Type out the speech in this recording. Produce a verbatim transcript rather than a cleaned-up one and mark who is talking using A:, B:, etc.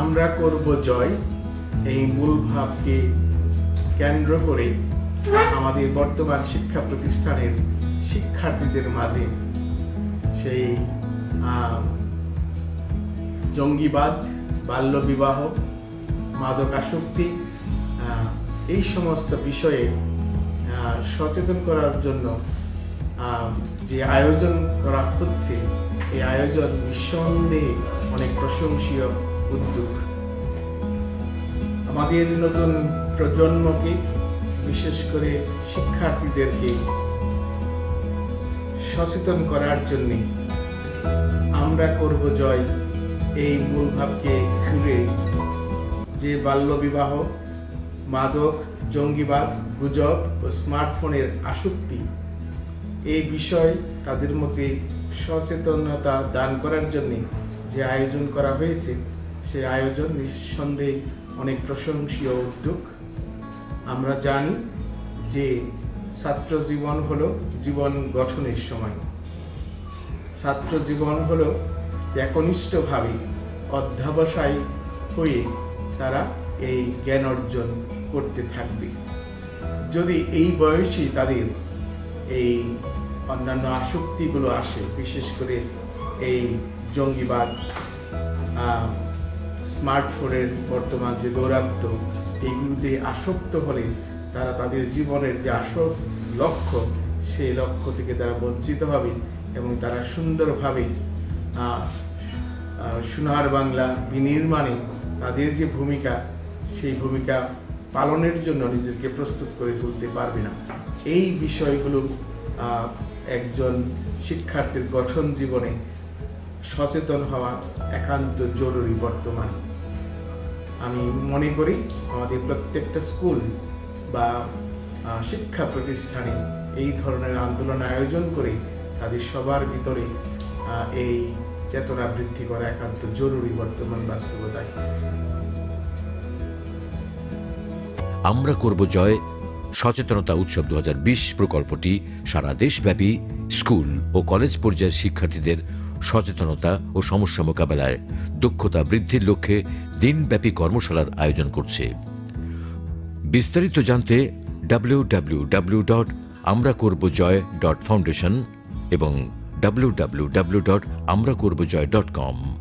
A: আমরা করব জয় এই মূল ভাবকে কেন্দ্র করে আমাদের বর্তমান শিক্ষা প্রতিষ্ঠানের শিক্ষার্থীদের মাঝে সেই জঙ্গিবাদ, বাল্যবিবাহ, মাদকাসক্তি এই সমস্ত বিষয়ে সচেতন করার জন্য যে আয়োজন করা হচ্ছে, এই আয়োজন নিঃসন্দেহে অনেক প্রশংসনীয় উদ্যোগ। আমাদের নতুন প্রজন্মকে, বিশেষ করে শিক্ষার্থীদেরকে সচেতন করার জন্য আমরা করব জয় এই মূল ভাবকে ঘিরে যে বাল্যবিবাহ, মাদক, জঙ্গিবাদ, গুজব ও স্মার্টফোনের আসক্তি, এই বিষয় তাদের মধ্যে সচেতনতা দান করার জন্য যে আয়োজন করা হয়েছে, সেই আয়োজন নিঃসন্দেহে অনেক প্রশংসনীয় উদ্যোগ। আমরা জানি যে ছাত্র জীবন হলো জীবন গঠনের সময়। ছাত্র জীবন হলো একনিষ্ঠভাবে অধ্যবসায় হয়ে তারা এই জ্ঞান অর্জন করতে থাকবে। যদি এই বয়সে তাদের এই অন্যান্য আসক্তিগুলো আসে, বিশেষ করে এই জঙ্গিবাদ, স্মার্টফোনের বর্তমান যে দৌরাত্ম্য, এইগুলোতে আসক্ত হলে তারা তাদের জীবনের যে আসল লক্ষ্য, সেই লক্ষ্য থেকে তারা বঞ্চিত হবে এবং তারা সুন্দরভাবে সোনার বাংলা বিনির্মাণে তাদের যে ভূমিকা, সেই ভূমিকা পালনের জন্য নিজেকে প্রস্তুত করে তুলতে পারবে না। এই বিষয়গুলো একজন শিক্ষার্থীর গঠন জীবনে সচেতন হওয়া একান্ত জরুরি। বর্তমানে আমি মনে করি আমাদের প্রত্যেকটা স্কুল বা শিক্ষা প্রতিষ্ঠানে এই ধরনের আন্দোলন আয়োজন করে তাদের সবার ভিতরে এই চেতনা বৃদ্ধি করা একান্ত জরুরি বর্তমান বাস্তবতায়।
B: আমরা করব জয় সচেতনতা উৎসব দু হাজার বিশ প্রকল্পটি সারা দেশব্যাপী স্কুল ও কলেজ পর্যায়ের শিক্ষার্থীদের সচেতনতা ও সমস্যা মোকাবেলায় দক্ষতা বৃদ্ধির লক্ষ্যে দিনব্যাপী কর্মশালার আয়োজন করছে। বিস্তারিত জানতে ডাব্লিউ ডাব্লিউ ডাব্লিউ ডট আমরা করব জয় ডট ফাউন্ডেশন এবং ডাব্লিউ ডাব্লিউ ডাব্লিউ ডট আমরা করব জয় ডট কম।